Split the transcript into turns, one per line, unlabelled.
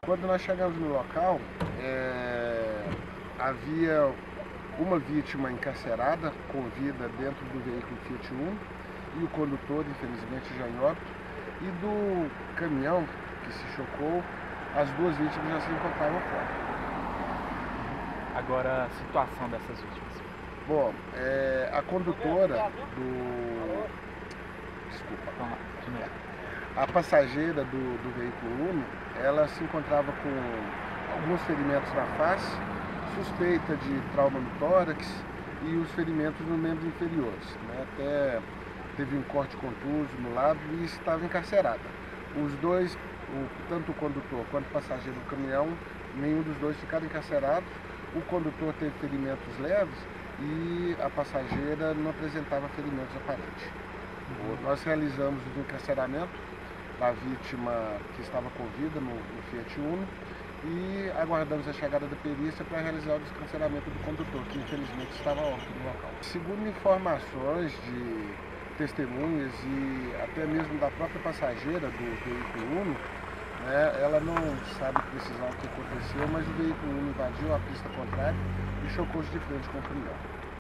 Quando nós chegamos no local, havia uma vítima encarcerada com vida dentro do veículo Fiat Uno e o condutor, infelizmente, já em óbito, e do caminhão que se chocou, as duas vítimas já se encontravam fora.
Agora, a situação dessas vítimas.
Bom, a condutora do... Desculpa.
Vamos lá, primeiro.
A passageira do veículo Uno, ela se encontrava com alguns ferimentos na face, suspeita de trauma no tórax e os ferimentos nos membros inferiores, né? Até teve um corte contuso no lábio e estava encarcerada. Os dois, tanto o condutor quanto o passageiro do caminhão, nenhum dos dois ficaram encarcerados. O condutor teve ferimentos leves e a passageira não apresentava ferimentos aparentes. Nós realizamos o encarceramento da vítima que estava com vida no Fiat Uno e aguardamos a chegada da perícia para realizar o descarceramento do condutor, que infelizmente estava óbito no local. Segundo informações de testemunhas e até mesmo da própria passageira do veículo Uno, né, ela não sabe precisar o que aconteceu, mas o veículo Uno invadiu a pista contrária e chocou-se de frente com o caminhão.